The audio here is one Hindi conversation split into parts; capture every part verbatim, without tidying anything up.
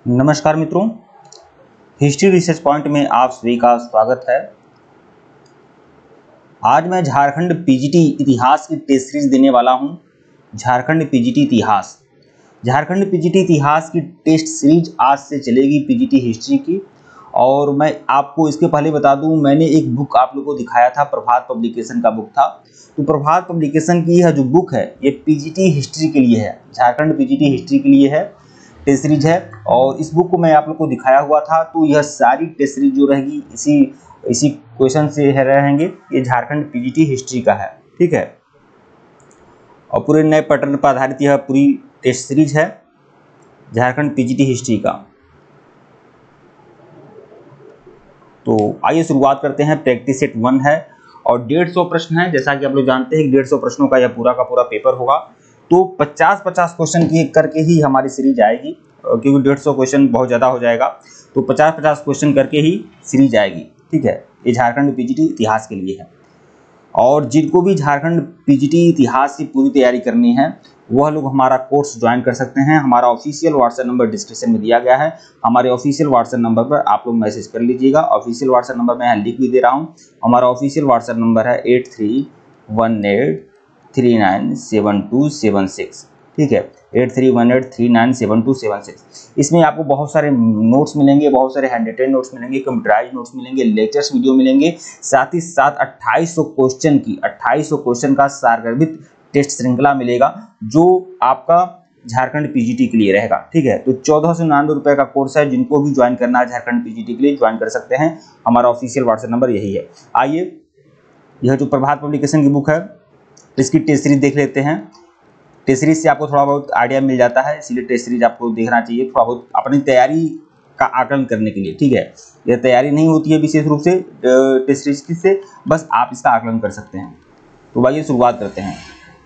नमस्कार मित्रों, हिस्ट्री रिसर्च पॉइंट में आप सभी का स्वागत है। आज मैं झारखंड पीजीटी इतिहास की टेस्ट सीरीज देने वाला हूं। झारखंड पीजीटी इतिहास झारखंड पीजीटी इतिहास की टेस्ट सीरीज आज से चलेगी पीजीटी हिस्ट्री की। और मैं आपको इसके पहले बता दूं, मैंने एक बुक आप लोगों को दिखाया था, प्रभात पब्लिकेशन का बुक था। तो प्रभात पब्लिकेशन की यह जो बुक है ये पीजीटी हिस्ट्री के लिए है, झारखंड पीजीटी हिस्ट्री के लिए है, टेस्ट सीरीज है। और इस बुक को मैं आप लोग को दिखाया हुआ था। तो यह सारी टेस्ट सीरीज जो रहेगी इसी इसी क्वेश्चन से है रहेंगे। ये झारखंड पीजीटी हिस्ट्री का है, ठीक है। और पूरे नए पैटर्न पर आधारित यह पूरी टेस्ट सीरीज है झारखंड पीजीटी हिस्ट्री का। तो आइए शुरुआत करते हैं। प्रैक्टिस सेट वन है और डेढ़ सौ प्रश्न है। जैसा कि आप लोग जानते हैं डेढ़ सौ प्रश्नों का यह पूरा का पूरा पेपर होगा। तो पचास पचास क्वेश्चन की करके ही हमारी सीरीज आएगी, क्योंकि डेढ़ सौ क्वेश्चन बहुत ज़्यादा हो जाएगा। तो पचास पचास क्वेश्चन करके ही सीरीज आएगी, ठीक है। ये झारखंड पीजीटी इतिहास के लिए है। और जिनको भी झारखंड पीजीटी इतिहास की पूरी तैयारी करनी है वह लोग हमारा कोर्स ज्वाइन कर सकते हैं। हमारा ऑफिशियल व्हाट्सएप नंबर डिस्क्रिप्शन में दिया गया है। हमारे ऑफिशियल व्हाट्सएप नंबर पर आप लोग मैसेज कर लीजिएगा। ऑफिशियल व्हाट्सएप नंबर मैं यहाँ लिख भी दे रहा हूँ। हमारा ऑफिशियल व्हाट्सएप नंबर है eight three one eight three nine seven two seven six, ठीक है। Eight three one eight three nine seven two seven six. इसमें आपको बहुत सारे नोट्स मिलेंगे, बहुत सारे हैंड रिटेन नोट्स मिलेंगे, कंप्यूटराइज नोट्स मिलेंगे, लेक्चर्स वीडियो मिलेंगे, साथ ही साथ अट्ठाईस सौ क्वेश्चन की अट्ठाईस सौ क्वेश्चन का सारगर्भित टेस्ट श्रृंखला मिलेगा, जो आपका झारखंड पीजीटी के लिए रहेगा, ठीक है। तो चौदह सौ निन्यानवे रुपए का कोर्स है। जिनको भी ज्वाइन करना है झारखंड पीजीटी के लिए ज्वाइन कर सकते हैं। हमारा ऑफिशियल व्हाट्सएप नंबर यही है। आइए, यह जो प्रभात पब्लिकेशन की बुक है इसकी टेस्ट सीरीज देख लेते हैं। टेस्ट सीरीज से आपको थोड़ा बहुत आइडिया मिल जाता है, इसलिए टेस्ट सीरीज आपको देखना चाहिए थोड़ा बहुत अपनी तैयारी का आकलन करने के लिए, ठीक है। यह तैयारी नहीं होती है विशेष रूप से टेस्ट सीरीज से, बस आप इसका आकलन कर सकते हैं। तो आइए शुरुआत करते हैं।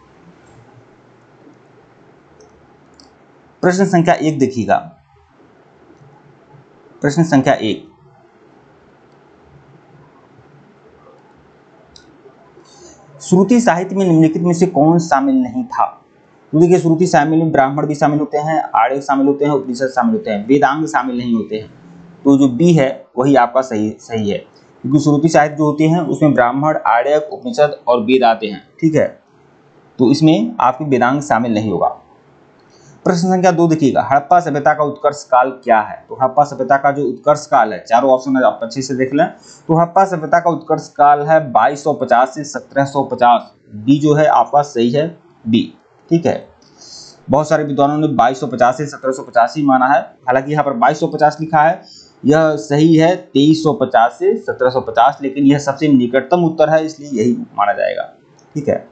प्रश्न संख्या एक देखिएगा। प्रश्न संख्या एक, श्रुति साहित्य में निम्नलिखित में से कौन शामिल नहीं था? तो देखिए, श्रुति शामिल में ब्राह्मण भी शामिल होते हैं, आर्य शामिल होते हैं, उपनिषद शामिल होते हैं, वेदांग शामिल नहीं होते हैं। तो जो बी है वही आपका सही सही है, क्योंकि श्रुति साहित्य जो होती है उसमें ब्राह्मण, आर्य, उपनिषद और वेद आते हैं, ठीक है। तो इसमें आपकी वेदांग शामिल नहीं होगा। प्रश्न संख्या दो देखिएगा। हड़प्पा सभ्यता का उत्कर्ष काल क्या है? तो हड़प्पा सभ्यता का जो उत्कर्ष काल है, चारों ऑप्शन आप अच्छे से देख लें। तो हड़प्पा सभ्यता का उत्कर्ष काल है बाईस सौ पचास से सत्रह सौ पचास। डी जो है आपका सही है, बी, ठीक है। बहुत सारे विद्वानों ने बाईस सौ पचास से सत्रह सौ पचास ही माना है, हालांकि यहाँ पर बाईस सौ पचास लिखा है, यह सही है तेईस सौ पचास से सत्रह सौ पचास, लेकिन यह सबसे निकटतम उत्तर है इसलिए यही माना जाएगा, ठीक है।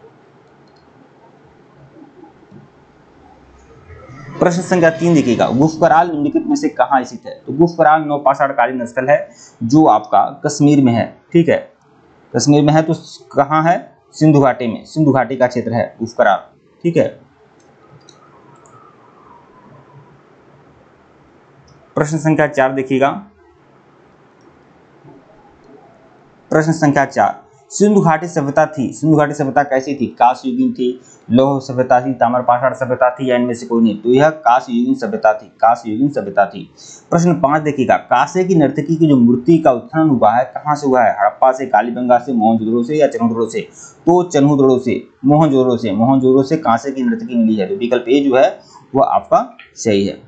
प्रश्न संख्या तीन देखिएगा। गुफकराल निम्नलिखित में से कहाँ स्थित है? तो गुफकराल नवपाषाणकालीन स्थल है जो आपका कश्मीर में है, ठीक है। कश्मीर में है तो कहाँ है? सिंधु घाटी में, सिंधु घाटी का क्षेत्र है गुफकराल, ठीक है। प्रश्न संख्या चार देखिएगा। प्रश्न संख्या चार, सिंधु घाटी सभ्यता थी, सिंधु घाटी सभ्यता कैसी थी? कांस्य युगीन थी, लौह सभ्यता थी, ताम्रपाषाण सभ्यता थी, या इनमें से कोई नहीं? तो यह कांस्य युगीन सभ्यता थी, कांस्य युगीन सभ्यता थी। प्रश्न पांच देखिएगा। कांसे की नर्तकी की जो मूर्ति का उत्खनन हुआ है कहाँ से हुआ है? हड़प्पा से, कालीबंगा से, मोहनजोदड़ो से या चन्हुदड़ो से? तो चन्हुदड़ो से, मोहनजोदड़ो से, मोहनजोदड़ो से कांसे की नर्तकी मिली है। तो विकल्प ए जो है वह आपका सही है।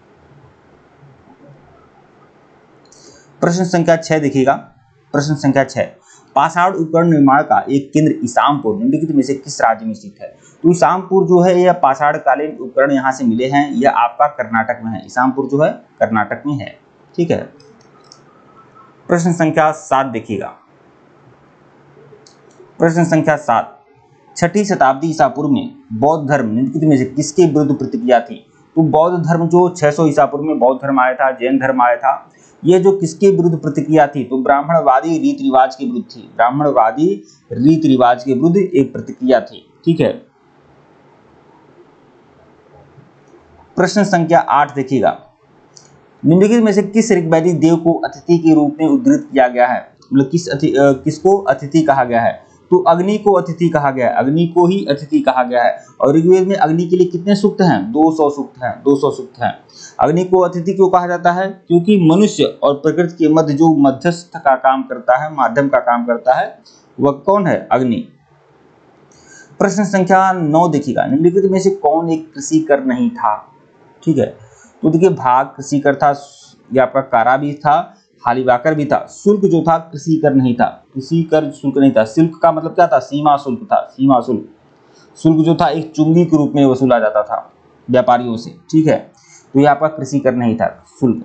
प्रश्न संख्या छह देखिएगा। प्रश्न संख्या छह, पाषाण उपकरण निर्माण का एक केंद्र ईसामपुर निम्नलिखित में से किस राज्य में स्थित है? तो ईसामपुर जो है यह पाषाण कालीन उपकरण यहाँ से मिले हैं, यह आपका कर्नाटक में है। ईसामपुर जो है कर्नाटक में है, ठीक है। प्रश्न संख्या सात देखिएगा। प्रश्न संख्या सात, छठी शताब्दी ईसा पूर्व में बौद्ध धर्म निम्नलिखित में से किसके विरुद्ध प्रतिक्रिया थी? तो बौद्ध धर्म जो छह सौ ईसा पूर्व में बौद्ध धर्म आया था, जैन धर्म आया था, ये जो किसके विरुद्ध प्रतिक्रिया थी? तो ब्राह्मणवादी रीति रिवाज के विरुद्ध थी। ब्राह्मणवादी रीति रिवाज के विरुद्ध एक प्रतिक्रिया थी, ठीक है। प्रश्न संख्या आठ देखिएगा। निम्नलिखित में से किस ऋग्वैदिक देव को अतिथि के रूप में उद्धृत किया गया है? मतलब किस अति, किसको अतिथि कहा गया है? तो अग्नि को अतिथि कहा गया है, अग्नि को ही अतिथि कहा गया है। और ऋग्वेद में अग्नि के लिए कितने सूक्त हैं? दो सौ सूक्त हैं, दो सौ सूक्त हैं। अग्नि को अतिथि क्यों कहा जाता है? क्योंकि मनुष्य और प्रकृति के मध्य जो मध्यस्थ का काम करता है, माध्यम का काम करता है, वह कौन है? अग्नि। प्रश्न संख्या नौ देखिएगा, निम्नलिखित में से कौन एक कृषि कर नहीं था? ठीक है, तो देखिए भाग कृषि कर था, या आपका कारा भी था, हालिवाकर भी था। शुल्क जो था कृषि कर नहीं था, कृषि कर शुल्क नहीं था। शुल्क का मतलब क्या था? सीमा शुल्क था, सीमा शुल्क। शुल्क जो था एक चुंगी के रूप में वसूला जाता था व्यापारियों से, ठीक है, तो यह आपका कृषि कर नहीं था, शुल्क।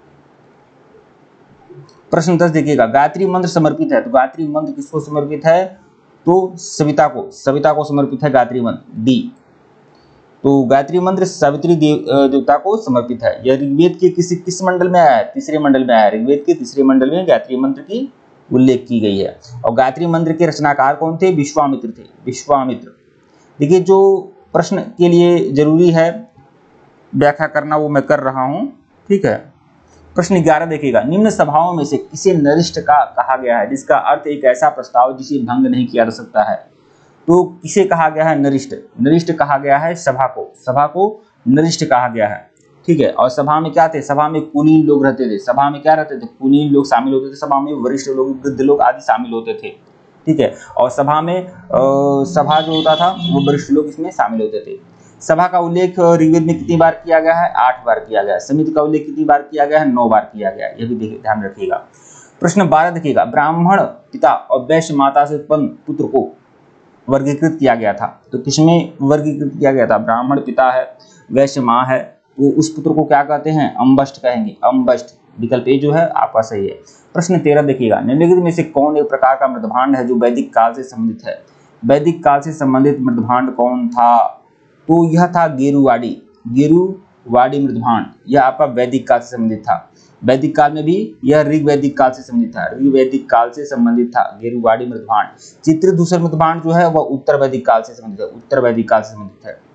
प्रश्न दस देखिएगा, गायत्री मंत्र समर्पित है, तो गायत्री मंत्र किसको समर्पित है? तो सविता को, सविता को समर्पित है गायत्री मंत्र, डी। तो गायत्री मंत्र सावित्री देव, देवता को समर्पित है। यह ऋग्वेद के किस किस मंडल में आया है? तीसरे मंडल में आया है। ऋग्वेद के तीसरे मंडल में गायत्री मंत्र की उल्लेख की गई है। और गायत्री मंत्र के रचनाकार कौन थे? विश्वामित्र थे, विश्वामित्र। देखिए जो प्रश्न के लिए जरूरी है व्याख्या करना वो मैं कर रहा हूं, ठीक है। प्रश्न ग्यारह देखिएगा, निम्न सभाओं में से किसे नरिष्ठ का कहा गया है? जिसका अर्थ एक ऐसा प्रस्ताव जिसे भंग नहीं किया जा सकता है। तो किसे कहा गया है? नरिष्ठ। नरिष्ठ कहा गया है सभा को, सभा को नरिष्ठ कहा गया है, ठीक है। और सभा में क्या थे? सभा में कुलीन लोग रहते थे, सभा में क्या रहते थे? कुलीन लोग शामिल होते थे, सभा में वरिष्ठ लोग, वृद्ध लोग आदि शामिल होते थे, ठीक है। और सभा में आ, सभा जो होता था वो वरिष्ठ लोग इसमें शामिल होते थे। सभा का उल्लेख ऋग्वेद में कितनी बार किया गया है? आठ बार किया गया है। समिति का उल्लेख कितनी बार किया गया है? नौ बार किया गया है, यह भी ध्यान रखिएगा। प्रश्न बारह देखिएगा, ब्राह्मण पिता और वैश्य माता से उत्पन्न पुत्र को वर्गीकृत किया गया था, तो किसमें वर्गीकृत किया गया था? ब्राह्मण पिता है, वैश्य माँ है, तो उस पुत्र को क्या कहते हैं? अम्बष्ट कहेंगे, अम्बष्ट। विकल्प ए जो है आपका सही है। प्रश्न तेरह देखिएगा, निम्नलिखित में से कौन एक प्रकार का मृदभांड है जो वैदिक काल से संबंधित है? वैदिक काल से संबंधित मृदभांड कौन था? तो यह था गेरुवाड़ी, गेरुवाड़ी मृदभांड, यह आपका वैदिक काल से संबंधित था। वैदिक काल में भी यह ऋग्वैदिक काल से संबंधित था, ऋग्वैदिक काल से संबंधित था गेरुवाड़ी मृदभांड। चित्रधूसर मृदभांड जो है वह उत्तर वैदिक काल से संबंधित है, उत्तर वैदिक काल से संबंधित है।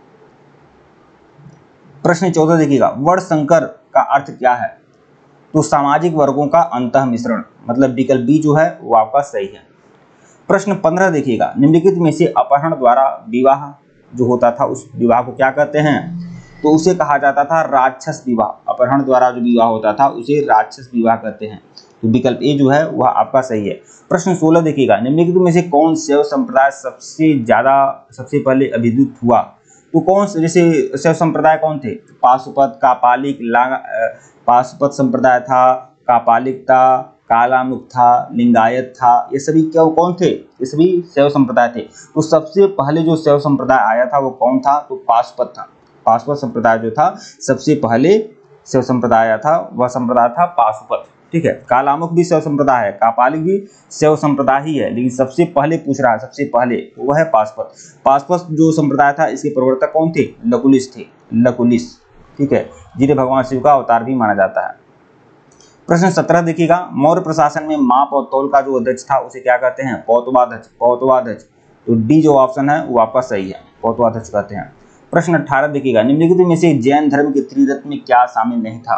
प्रश्न चौदह देखिएगा, वर्ण संकर का अर्थ क्या है? तो सामाजिक वर्गों का अंतः मिश्रण, मतलब विकल्प बी जो है वो आपका सही है। प्रश्न पंद्रह देखिएगा, निम्नलिखित में से अपहरण द्वारा विवाह जो होता था उस विवाह को क्या कहते हैं? तो उसे कहा जाता था राक्षस विवाह। अपहरण द्वारा जो विवाह होता था उसे राक्षस विवाह कहते हैं, तो विकल्प ए जो है वह आपका सही है। प्रश्न सोलह देखिएगा, निम्नलिखित में से कौन शैव संप्रदाय सबसे ज्यादा सबसे पहले अभिवृद्ध हुआ? तो कौन से, जैसे शैव संप्रदाय कौन थे? पाशुपत, कापालिक, पाशुपत संप्रदाय था, कापालिक था, कालामुख था, लिंगायत था, ये सभी क्या कौन थे? ये सभी शैव संप्रदाय थे। तो सबसे पहले जो शैव संप्रदाय आया था वो कौन था? तो पाशुपत था। पाशुपत संप्रदाय जो था सबसे पहले शैव संप्रदाय आया था, वह संप्रदाय था पाशुपत, ठीक है। कालामुख भी शैव संप्रदाय है, कापालिक भी शैव संप्रदाय ही है, लेकिन सबसे पहले पूछ रहा है सबसे पहले तो वह है पाशुपत। पाशुपत जो संप्रदाय था इसके प्रवर्तक कौन थे? लकुलिश थे, लकुलिश, ठीक है, जिन्हें भगवान शिव का अवतार भी माना जाता है। प्रश्न सत्रह देखिएगा, मौर्य प्रशासन में माप और तौल का जो अध्यक्ष था उसे क्या कहते हैं? पौतवाध्यक्ष, पौतवाध्यक्ष। तो डी जो ऑप्शन है वो आपका सही है, पौतवाध्यक्ष कहते हैं। प्रश्न अठारह देखिएगा, निम्नलिखित में से जैन धर्म के त्रिरत्न में क्या शामिल नहीं था?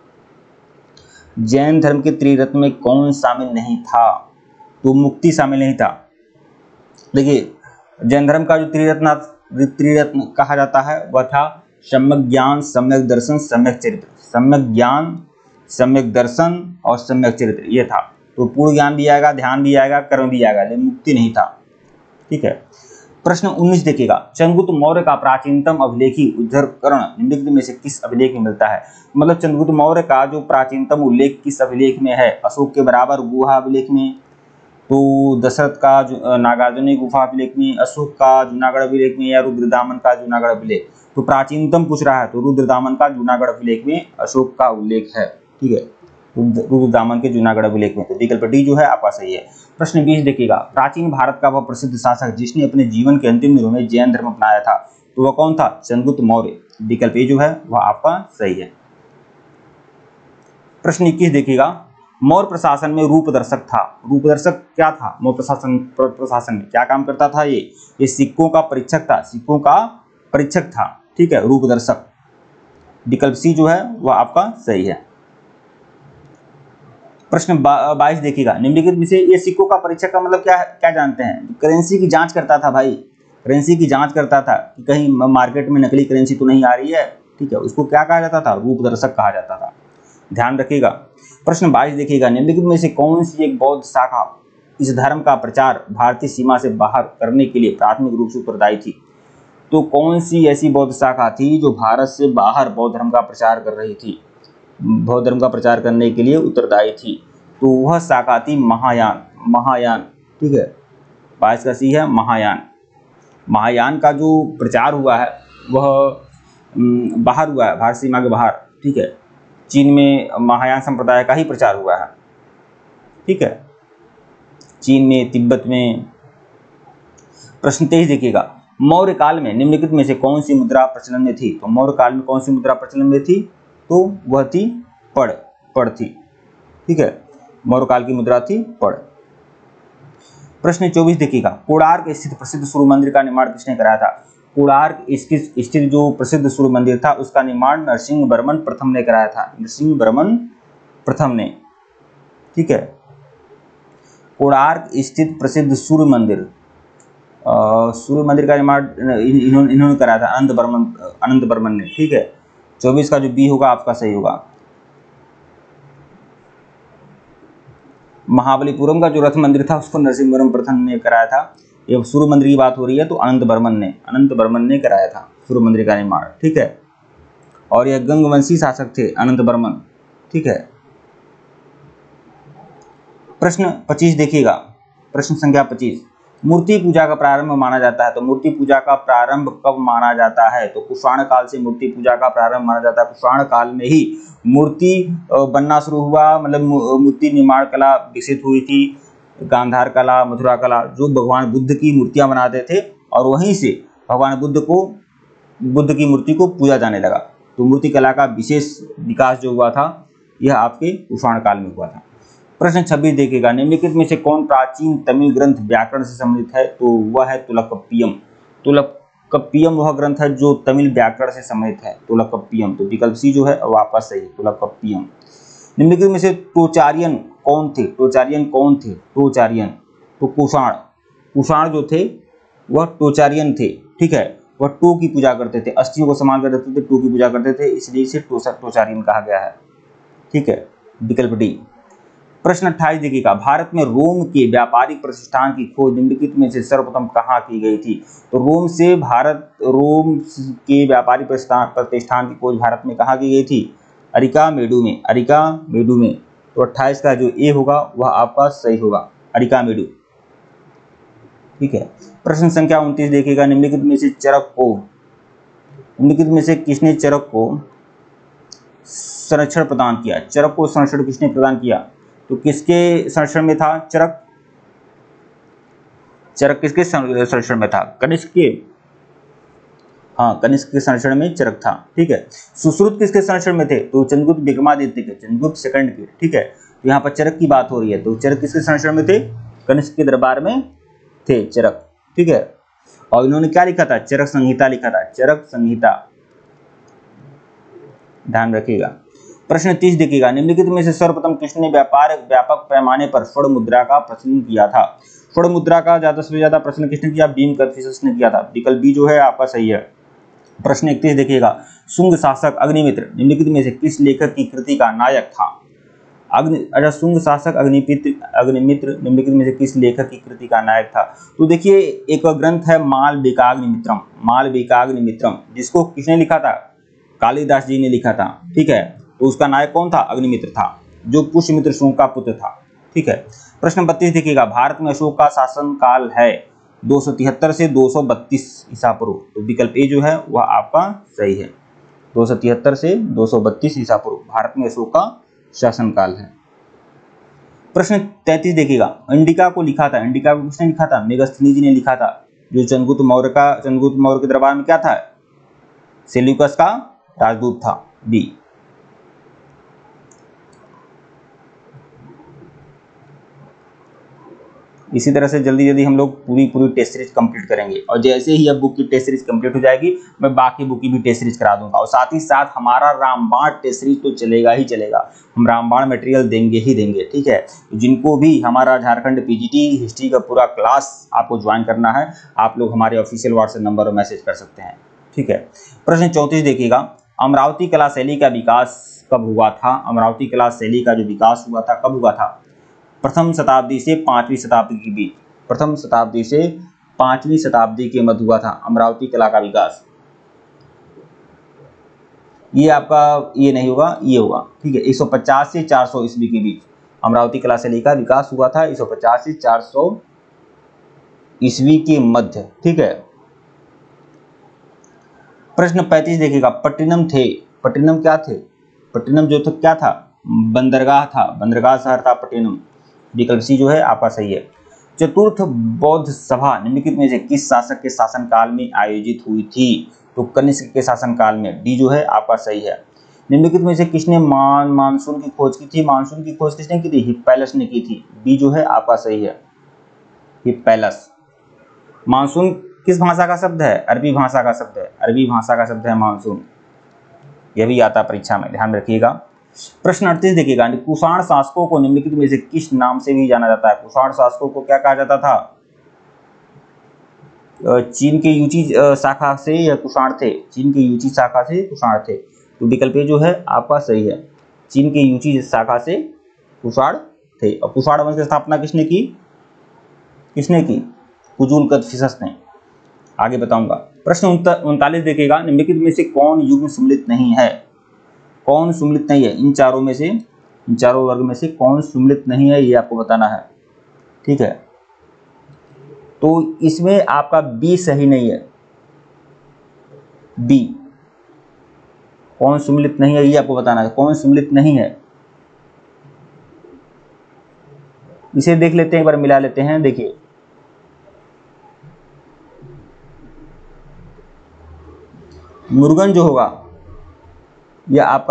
जैन धर्म के त्रिरत्न में कौन शामिल नहीं था? तो मुक्ति शामिल नहीं था। देखिए जैन धर्म का जो त्रिरत्न त्रिरत्न कहा जाता है वह था सम्यक ज्ञान, सम्यक दर्शन, सम्यक चरित्र। सम्यक ज्ञान, सम्यक दर्शन और सम्यक चरित्र ये था। तो पूर्ण ज्ञान भी आएगा, ध्यान भी आएगा, कर्म भी आएगा, लेकिन मुक्ति नहीं था, ठीक है। प्रश्न उन्नीस देखिएगा, चंद्रगुप्त मौर्य का प्राचीनतम अभिलेखी उद्धरण निम्नलिखित में से किस अभिलेख में मिलता है? मतलब चंद्रगुप्त मौर्य का जो प्राचीनतम उल्लेख किस अभिलेख में है? अशोक के बराबर गुहा अभिलेख में, तो दशरथ का नागार्जुनी गुफा अभिलेख में, अशोक का जूनागढ़ अभिलेख में, या रुद्रदामन का जूनागढ़ अभिलेख? तो प्राचीनतम पूछ रहा है तो रुद्रदामन का जूनागढ़ अभिलेख में अशोक का उल्लेख है, ठीक है, रुद्रदामन के जूनागढ़ अभिलेख में। तो विकल्प डी जो है आपका सही है। प्रश्न बीस देखिएगा, प्राचीन भारत का वह प्रसिद्ध शासक जिसने अपने जीवन के अंतिम दिनों में जैन धर्म अपनाया था तो वह कौन था? चंद्रगुप्त मौर्य। विकल्प ए जो है वह आपका सही है। प्रश्न इक्कीस देखिएगा, मौर्य प्रशासन में रूपदर्शक था। रूपदर्शक क्या था? मौर्य प्रशासन प्रशासन में क्या काम करता था? ये ये सिक्कों का परीक्षक था, सिक्कों का परीक्षक था, ठीक है, रूपदर्शक। विकल्प सी जो है वह आपका सही है। प्रश्न बाईस देखिएगा, निम्नलिखित में से ये सिक्कों का परीक्षक का मतलब क्या क्या जानते हैं? करेंसी की जांच करता था भाई, करेंसी की जांच करता था कि कहीं मार्केट में नकली करेंसी तो नहीं आ रही है, ठीक है। उसको क्या कहा जाता था? रूपदर्शक कहा जाता था, ध्यान रखिएगा। प्रश्न बाईस देखिएगा, निम्नलिखित में से कौन सी एक बौद्ध शाखा इस धर्म का प्रचार भारतीय सीमा से बाहर करने के लिए प्राथमिक रूप से उत्तरदायी थी? तो कौन सी ऐसी बौद्ध शाखा थी जो भारत से बाहर बौद्ध धर्म का प्रचार कर रही थी, बौद्ध धर्म का प्रचार करने के लिए उत्तरदायी थी? तो वह शाखा थी महायान, महायान, ठीक है। बाईस का सी है महायान। महायान का जो प्रचार हुआ है वह बाहर हुआ है, भारत सीमा के बाहर, ठीक है। चीन में महायान संप्रदाय का ही प्रचार हुआ है, ठीक है, चीन में, तिब्बत में। प्रश्न तेईस देखिएगा, मौर्य काल में निम्नलिखित में से कौन सी मुद्रा प्रचलन में थी? तो मौर्य काल में कौन सी मुद्रा प्रचलन में थी? तो वह थी पड़, पड़ थी, ठीक है। मौर्य काल की मुद्रा थी पड़। प्रश्न चौबीस देखिएगा, कोणार्क स्थित प्रसिद्ध सूर्य मंदिर का निर्माण किसने कराया था? कोणार्क स्थित जो प्रसिद्ध सूर्य मंदिर था उसका निर्माण नरसिंह वर्मन प्रथम ने कराया था, नरसिंह वर्मन प्रथम ने, ठीक है। कोणार्क स्थित प्रसिद्ध सूर्य मंदिर, सूर्य मंदिर का निर्माण इन्होंने इन्होंने कराया था, अनंत वर्मन, अनंत वर्मन ने, ठीक है। चौबीस का जो बी होगा आपका सही होगा। महाबलीपुरम का जो रथ मंदिर था उसको नरसिंह वर्मन प्रथम ने कराया था। ये सूर्य मंदिर की बात हो रही है तो अनंत वर्मन ने, अनंत वर्मन ने कराया था सूर्य मंदिर का निर्माण, ठीक है। और यह गंगवंशी शासक थे अनंत वर्मन, ठीक है। प्रश्न पच्चीस देखिएगा, प्रश्न संख्या पच्चीस, मूर्ति पूजा का प्रारंभ माना जाता है। तो मूर्ति पूजा का प्रारंभ कब माना जाता है? तो कुषाण काल से मूर्ति पूजा का प्रारंभ माना जाता है। कुषाण काल में ही मूर्ति बनना शुरू हुआ, मतलब मूर्ति निर्माण कला विकसित हुई थी, गांधार कला, मथुरा कला, जो भगवान बुद्ध की मूर्तियां बनाते थे और वहीं से भगवान बुद्ध को, बुद्ध की मूर्ति को पूजा जाने लगा। तो मूर्ति कला का विशेष विकास जो हुआ था यह आपके कुषाण काल में हुआ था। प्रश्न छब्बीस देखिएगा, निम्नलिखित में से कौन प्राचीन तमिल ग्रंथ व्याकरण से संबंधित है? तो वह है तुलकप्पियम। तुलकप्पियम वह ग्रंथ है जो तमिल व्याकरण से संबंधित है, तुलकप्पियम। तो विकल्प सी जो है वह आपका सही है, तुलकप्पियम। निम्नलिखित में से टोचारियन कौन थे? टोचारियन कौन थे? टोचारियन, तो कुषाण, कुषाण जो थे वह टोचारियन थे, ठीक है। वह टो की पूजा करते थे, अस्थियों को संभाल कर रखते थे, टो की पूजा करते थे, इसलिए इसे टोचारियन कहा गया है, ठीक है। विकल्प डी। प्रश्न अट्ठाईस देखिएगा, भारत में रोम के व्यापारिक प्रतिष्ठान की खोज निम्नलिखित में से सर्वप्रथम कहाँ की गई थी? तो रोम से भारत, रोम के व्यापारिक प्रतिष्ठान की खोज भारत में कहाँ की गई थी? अरिकामेडू में, अरिकामेडू में। तो अट्ठाईस का जो ए होगा वह आपका सही होगा, अरिकामेडू, ठीक है। प्रश्न संख्या उनतीस देखिएगा, निम्नलिखित में से चरक को, निम्नलिखित में से किसने चरक को संरक्षण प्रदान किया? चरक को संरक्षण किसने प्रदान किया? तो किसके संरक्षण में था चरक? चरक किसके संरक्षण में था? कनिष्क के, हाँ, कनिष्क के संरक्षण में चरक था, ठीक है। सुश्रुत किसके संरक्षण में थे? तो चंद्रगुप्त विक्रमादित्य के, चंद्रगुप्त सेकंड के, ठीक है। तो यहाँ पर चरक की बात हो रही है, तो चरक किसके संरक्षण में थे? कनिष्क के दरबार में थे चरक, ठीक है। और इन्होंने क्या लिखा था? चरक संहिता लिखा था, चरक संहिता, ध्यान रखिएगा। प्रश्न तीस देखिएगा, निम्नलिखित में से सर्वप्रथम किसने व्यापार व्यापक पैमाने पर स्वर्ण मुद्रा का प्रचलन किया था? स्वर्ण मुद्रा का ज्यादा से ज्यादा प्रचलन किसने किया? भीम कन्फ्यूशियस ने किया था, विकल्प बी जो है आपका सही है। प्रश्न इकतीस देखिएगा, शुंग शासक अग्निमित्र निम्नलिखित में से किस लेखक की कृति का नायक था? अग्नि अच्छा शुंग शासक अग्निमित्र अग्निमित्र निम्नलिखित में से किस लेखक की कृति का नायक था? तो देखिए एक ग्रंथ है मालविकाग्निमित्रम, मालविकाग्निमित्रम, जिसको किसने लिखा था? कालिदास जी ने लिखा था, ठीक है। तो उसका नायक कौन था? अग्निमित्र था, जो पुष्यमित्र शुंग का पुत्र था, ठीक है। प्रश्न बत्तीस देखिएगा, भारत में अशोक का शासन काल है दो सौ तिहत्तर से दो सौ बत्तीस ईसा पूर्व। तो विकल्प ए जो है वह आपका सही है, दो सौ तिहत्तर से दो सौ बत्तीस ईसा पूर्व भारत में अशोक का शासन काल है। प्रश्न तैंतीस देखिएगा, इंडिका को लिखा था, इंडिका को किसने लिखा था? मेगस्थनीज ने लिखा था, जो चंद्रगुप्त मौर्य का, चंद्रगुप्त मौर्य के दरबार में क्या था? सेल्यूकस का राजदूत था, बी। इसी तरह से जल्दी जल्दी हम लोग पूरी पूरी टेस्ट सीरीज कंप्लीट करेंगे, और जैसे ही अब बुक की टेस्ट सीरीज कंप्लीट हो जाएगी मैं बाकी बुक की भी टेस्ट सीरीज करा दूंगा। और साथ ही साथ हमारा रामबाण टेस्ट सीरीज तो चलेगा ही चलेगा, हम रामबाण मटेरियल देंगे ही देंगे, ठीक है। जिनको भी हमारा झारखंड पीजीटी हिस्ट्री का पूरा क्लास आपको ज्वाइन करना है, आप लोग हमारे ऑफिशियल व्हाट्सएप नंबर पर मैसेज कर सकते हैं, ठीक है। प्रश्न चौंतीस देखिएगा, अमरावती कला शैली का विकास कब हुआ था? अमरावती कला शैली का जो विकास हुआ था कब हुआ था? प्रथम शताब्दी से पांचवी शताब्दी के बीच, प्रथम शताब्दी से पांचवी शताब्दी के मध्य हुआ था अमरावती कला का विकास। ये आपका ये नहीं होगा, ये होगा, ठीक है। एक सौ पचास से चार सौ ईस्वी के बीच अमरावती कला शैली का विकास हुआ था, एक सौ पचास से चार सौ ईस्वी के मध्य, ठीक है। प्रश्न पैंतीस देखिएगा, पट्टिनम थे, पट्टिनम क्या थे? पट्टिनम जो था क्या था? बंदरगाह था, बंदरगाह शहर था पट्टिनम। विकल्प सी जो है आपका सही है। चतुर्थ बौद्ध सभा निम्नलिखित में से किस शासक के शासनकाल में आयोजित हुई थी? तो कनिष्क के शासनकाल में, डी जो है आपका सही है। निम्नलिखित में से किसने मान मानसून की खोज की थी? मानसून की खोज किसने की थी? हिप्पैलस ने की थी, बी जो है आपका सही है, हिप्पैलस। मानसून किस भाषा का शब्द है? अरबी भाषा का शब्द है, अरबी भाषा का शब्द है मानसून, यह भी आता परीक्षा में, ध्यान रखिएगा। प्रश्न अड़तीस देखिएगा, कुषाण शासकों को निम्नलिखित में से किस नाम से भी जाना जाता है? कुषाण शासकों को क्या कहा जाता था? चीन के यूची शाखा से या कुषाण थे? चीन के यूची शाखा से कुषाण थे, तो विकल्प जो है आपका सही है, चीन के यूची शाखा से कुषाण थे। और कुषाण वंश की स्थापना किसने की? किसने की? कुजुल कदफिसस ने, आगे बताऊंगा। प्रश्न उनतालीस देखिएगा, निम्नलिखित में से कौन युग्म सम्मिलित नहीं है? कौन सम्मिलित नहीं है? इन चारों में से, इन चारों वर्ग में से कौन सम्मिलित नहीं है, ये आपको बताना है, ठीक है। तो इसमें आपका बी सही नहीं है, बी कौन सम्मिलित नहीं है ये आपको बताना है, कौन सम्मिलित नहीं है। इसे देख लेते हैं, एक बार मिला लेते हैं। देखिए मुर्गन जो होगा यह आपका,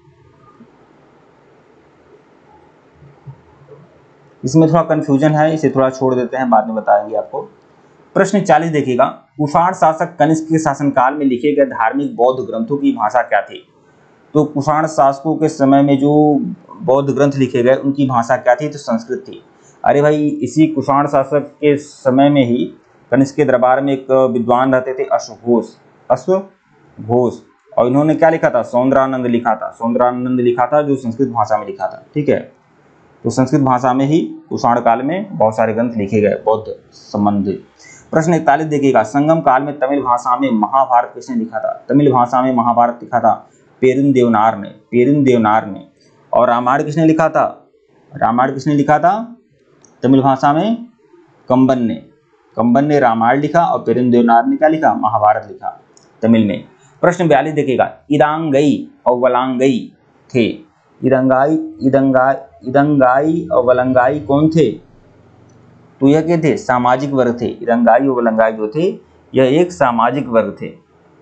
इसमें थोड़ा कंफ्यूजन है, इसे थोड़ा छोड़ देते हैं, बाद में बताएंगे आपको। प्रश्न चालीस देखिएगा, कुषाण शासक कनिष्क के शासनकाल में लिखे गए धार्मिक बौद्ध ग्रंथों की भाषा क्या थी? तो कुषाण शासकों के समय में जो बौद्ध ग्रंथ लिखे गए उनकी भाषा क्या थी? तो संस्कृत थी। अरे भाई, इसी कुषाण शासक के समय में ही कनिष्क के दरबार में एक विद्वान रहते थे, अश्वघोष, अश्वघोष, और इन्होंने क्या लिखा था? सौंदरानंद लिखा था, सौंदरानंद लिखा था, जो संस्कृत भाषा में लिखा था, ठीक है। तो संस्कृत भाषा में ही कुषाण काल में बहुत सारे ग्रंथ लिखे गए बौद्ध संबंधी। प्रश्न इकतालीस देखिएगा, संगम काल में तमिल भाषा में महाभारत किसने लिखा था? तमिल भाषा में महाभारत लिखा था पेरुंदेवनार ने, पेरुंदेवनार ने। और रामायण किसने लिखा था? रामायण किसने लिखा था तमिल भाषा में? कंबन ने, कंबन ने रामायण लिखा, और पेरुंदेवनार ने क्या लिखा? महाभारत लिखा तमिल में। प्रश्न बयालीस देखिएगा, इदांगई और वलांगई थे। इदंगाई इदंगाई इदंगाई और वलंगाई कौन थे? तो यह क्या थे? सामाजिक वर्ग थे। इदंगाई और वलंगाई जो थे यह एक सामाजिक वर्ग थे।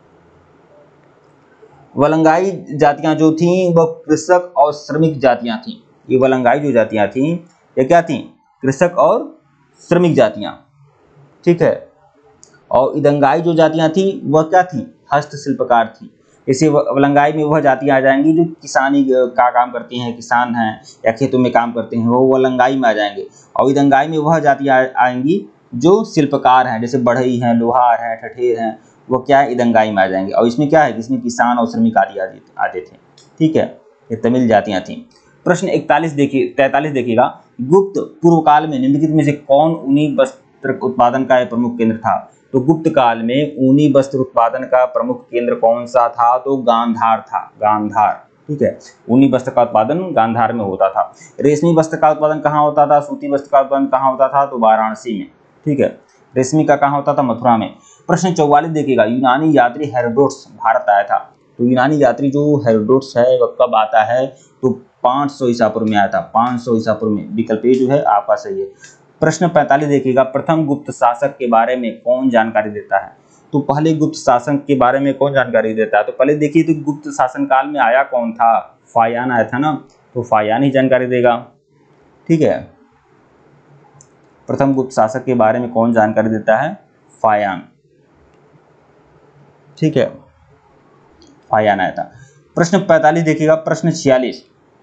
वलंगाई जातियां जो थीं वह कृषक और श्रमिक जातियां थीं। ये वलंगाई जो जातियां थीं ये क्या थीं? कृषक और श्रमिक जातियां, ठीक है। और इदंगाई जो जातियां थीं वह क्या थीं? हस्तशिल्पकार थीं। इसे वलंगाई में वह जातियां आ जाएंगी जो किसानी का काम करती हैं, किसान हैं या खेतों में काम करते हैं, वो वलंगाई में आ जाएंगे। और इदंगाई में वह जातियां आएंगी जो शिल्पकार हैं, जैसे बढ़ई हैं, लोहार हैं, ठठेर हैं, वो क्या है? इदंगाई में आ जाएंगे। और इसमें क्या है कि इसमें किसान और श्रमिक आदि आते थे, ठीक है। ये तमिल जातियां थीं। प्रश्न इकतालीस देखिए तैंतालीस देखिएगा, गुप्त पूर्व काल में निम्नलिखित में से कौन ऊनी वस्त्र उत्पादन का प्रमुख केंद्र था? तो गुप्त काल में ऊनी वस्त्र उत्पादन का प्रमुख केंद्र कौन सा था? तो गांधार था, गांधार, ठीक है। ऊनी वस्त्र का उत्पादन गांधार में होता था। रेशमी वस्त्र का उत्पादन कहाँ होता था? सूती वस्त्र का उत्पादन कहाँ होता था? तो वाराणसी में, ठीक है। रेशमी का कहाँ होता था? मथुरा में। प्रश्न चौवालीस देखिएगा, यूनानी यात्री हेरोडोटस भारत आया था। तो यूनानी यात्री जो हेरोडोटस है वह कब आता है? तो पाँच सौ ईसा पूर्व में आया था, पाँच सौ ईसा पूर्व में। विकल्प ए जो है आपका सही है। प्रश्न पैंतालीस देखिएगा, प्रथम गुप्त शासक के बारे में कौन जानकारी देता है? तो पहले गुप्त शासक के बारे में कौन जानकारी देता है? तो पहले देखिए तो गुप्त शासन काल में आया कौन था? फायान आया था ना, तो फायान ही जानकारी देगा, ठीक है। प्रथम गुप्त शासक के बारे में कौन जानकारी देता है? फायान। ठीक है, फायान आया था। प्रश्न पैंतालीस देखिएगा। प्रश्न छियालीस,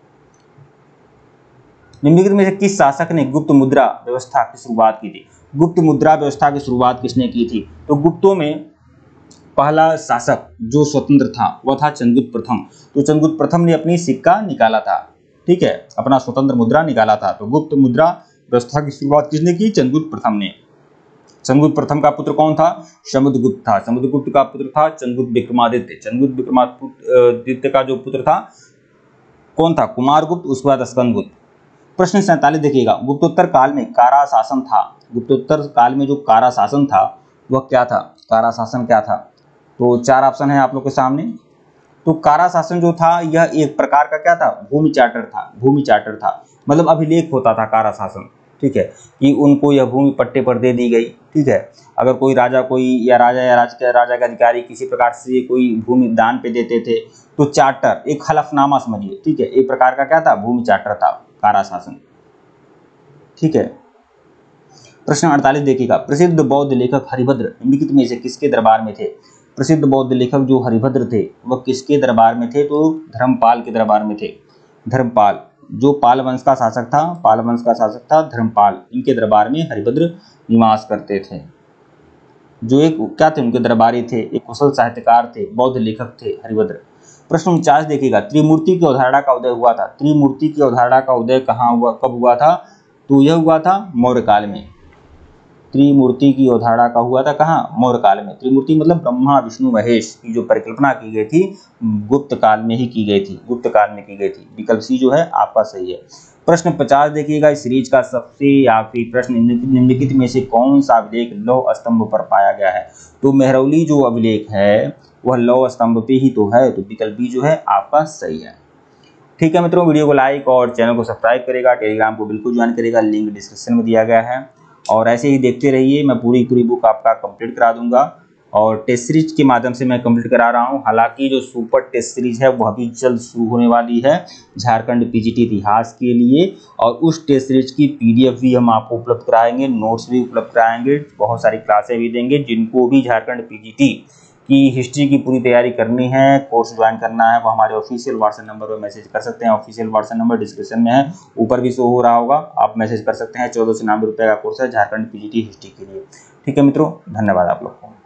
निम्नलिखित में से किस शासक ने गुप्त मुद्रा व्यवस्था की शुरुआत की थी? गुप्त मुद्रा व्यवस्था की शुरुआत किसने की थी? तो गुप्तों में पहला शासक जो स्वतंत्र था वह था चंद्रगुप्त प्रथम। तो चंद्रगुप्त प्रथम ने अपनी सिक्का निकाला था, ठीक है, अपना स्वतंत्र मुद्रा निकाला था। तो गुप्त मुद्रा व्यवस्था की शुरुआत किसने की? चंद्रगुप्त प्रथम ने। चंद्रगुप्त प्रथम का पुत्र कौन था? समुद्रगुप्त था। समुद्रगुप्त का पुत्र था चंद्रगुप्त विक्रमादित्य। चंद्रगुप्त विक्रमादित्य का जो पुत्र था कौन था? कुमारगुप्त, उसके बाद स्कंदगुप्त। प्रश्न सैंतालीस देखिएगा। गुप्तोत्तर काल में कारा शासन था। गुप्तोत्तर काल में जो कारा शासन था वह क्या था? कारा शासन क्या था? तो चार ऑप्शन है आप लोग के सामने। तो कारा शासन जो था यह एक प्रकार का क्या था? भूमि चार्टर था। भूमि चार्टर था, मतलब अभिलेख होता था कारा शासन, ठीक है, कि उनको यह भूमि पट्टे पर दे दी गई, ठीक है। अगर कोई राजा कोई या राजा या राज के राजा का अधिकारी किसी प्रकार से कोई भूमि दान पे देते थे तो चार्टर, एक हलफनामा समझिए, ठीक है, एक प्रकार का क्या था? भूमि चार्टर था कारा शासन, ठीक है। प्रश्न अड़तालीस देखिएगा। प्रसिद्ध बौद्ध लेखक हरिभद्र निम्नलिखित में से किसके दरबार में थे? प्रसिद्ध बौद्ध लेखक जो हरिभद्र थे वह किसके दरबार में थे? तो धर्मपाल के दरबार में थे। धर्मपाल, जो पाल वंश का शासक था, पाल वंश का शासक था धर्मपाल, इनके दरबार में हरिभद्र निवास करते थे। जो एक क्या थे? उनके दरबारी थे, एक कुशल साहित्यकार थे, बौद्ध लेखक थे हरिभद्र। प्रश्न उनचास देखिएगा। त्रिमूर्ति की अवधारणा का उदय हुआ था। त्रिमूर्ति की अवधारणा का उदय कहाँ हुआ, कब हुआ था? तो यह हुआ था मौर्य काल में। त्रिमूर्ति की अवधारणा का हुआ था कहाँ? मौर्य काल में। त्रिमूर्ति मतलब ब्रह्मा विष्णु महेश की जो परिकल्पना की गई थी गुप्त काल में ही की गई थी, गुप्त काल में की गई थी। विकल्प सी जो है आपका सही है। प्रश्न पचास देखिएगा। इस सीरीज का सबसे आखिरी प्रश्न, निम्नलिखित में से कौन सा अभिलेख लौह स्तंभ पर पाया गया है? तो मेहरौली जो अभिलेख है वह लौह स्तंभ पे ही तो है, तो विकल्प बी जो है आपका सही है। ठीक है मित्रों, वीडियो को लाइक और चैनल को सब्सक्राइब करेगा, टेलीग्राम को बिल्कुल ज्वाइन करेगा, लिंक डिस्क्रिप्शन में दिया गया है। और ऐसे ही देखते रहिए, मैं पूरी पूरी बुक आपका कंप्लीट करा दूंगा और टेस्ट सीरीज के माध्यम से मैं कंप्लीट करा रहा हूं। हालांकि जो सुपर टेस्ट सीरीज है वो अभी जल्द शुरू होने वाली है झारखंड पीजीटी इतिहास के लिए, और उस टेस्ट सीरीज की पीडीएफ भी हम आपको उपलब्ध कराएंगे, नोट्स भी उपलब्ध कराएंगे, बहुत सारी क्लासें भी देंगे। जिनको भी झारखंड पीजीटी की हिस्ट्री की पूरी तैयारी करनी है, कोर्स ज्वाइन करना है, वो हमारे ऑफिशियल व्हाट्सएप नंबर पर मैसेज कर सकते हैं। ऑफिशियल व्हाट्सएप नंबर डिस्क्रिप्शन में है, ऊपर भी शो हो रहा होगा, आप मैसेज कर सकते हैं। चौदह सौ निन्यानवे रुपये का कोर्स है झारखंड पीजीटी हिस्ट्री के लिए। ठीक है मित्रों, धन्यवाद आप लोग को।